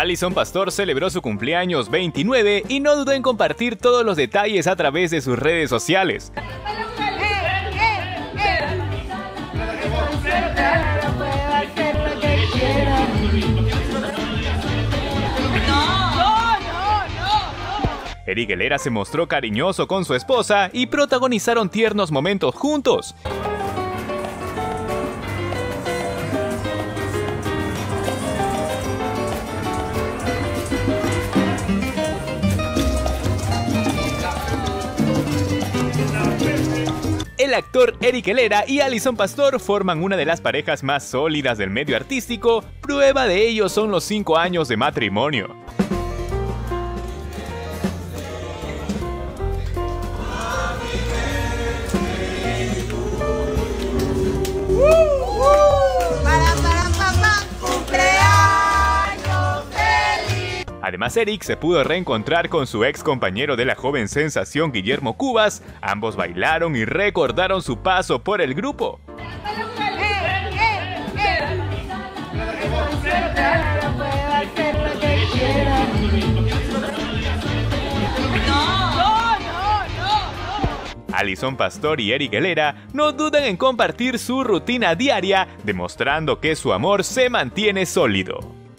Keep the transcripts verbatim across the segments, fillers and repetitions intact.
Alison Pastor celebró su cumpleaños veintinueve y no dudó en compartir todos los detalles a través de sus redes sociales. Erick Helera se mostró cariñoso con su esposa y protagonizaron tiernos momentos juntos. El actor Erick Helera y Alison Pastor forman una de las parejas más sólidas del medio artístico. Prueba de ello son los cinco años de matrimonio. Además, Erick se pudo reencontrar con su ex compañero de la joven sensación Guillermo Cubas. Ambos bailaron y recordaron su paso por el grupo. Alison Pastor y Erick Helera no dudan en compartir su rutina diaria, demostrando que su amor se mantiene sólido.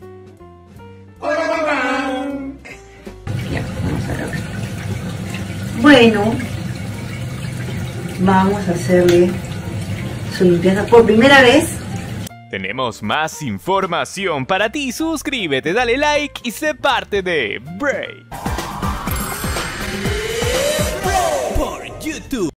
Bueno, vamos a hacerle su limpieza por primera vez. Tenemos más información para ti. Suscríbete, dale like y sé parte de Break por YouTube.